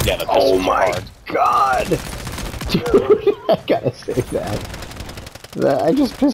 Yeah, the Oh pistols are my hard. god! Dude, I gotta say that. I just pissed